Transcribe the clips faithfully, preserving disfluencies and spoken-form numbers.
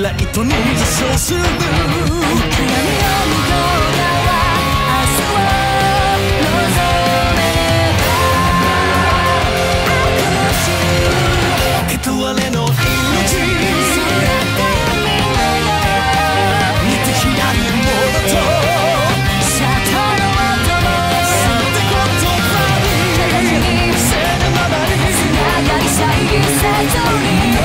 ライトに自称する鏡を見ようが明日を望めば明けとわれの命似て非なるものとシャッターの音も全て言葉に伏せぬままにつながりさえせずに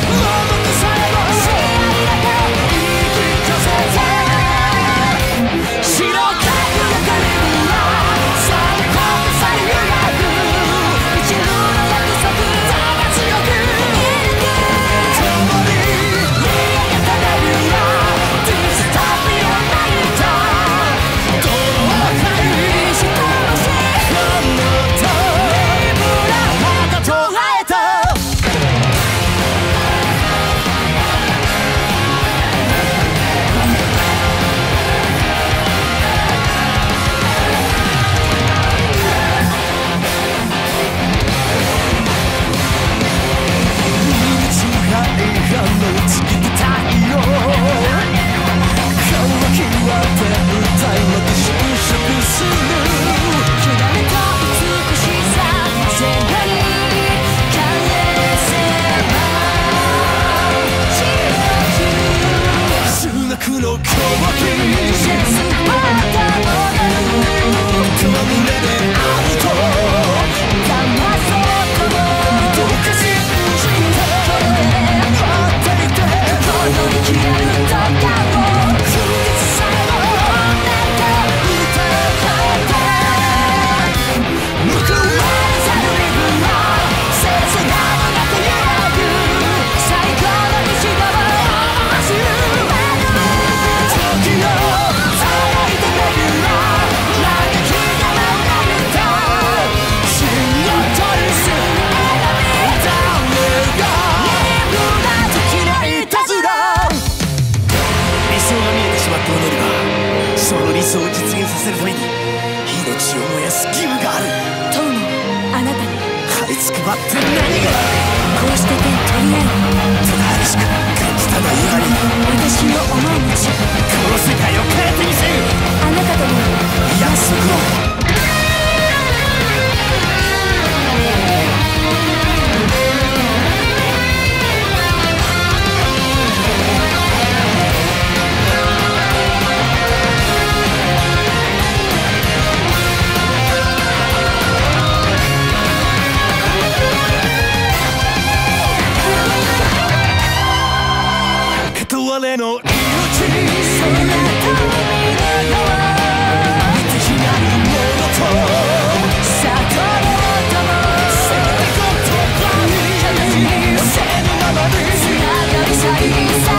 その理想を実現させるために命を燃やす義務がある。 遠野、あなたに這いつくばって何がこうして手取り合いただ激しく感じたなゆがに私の思う道この世界を変えてみせる。 あなたとの約束を我の命そんなと見るのは似て非なるものと悟ろうともせめて言葉にせぬままにつながりさえ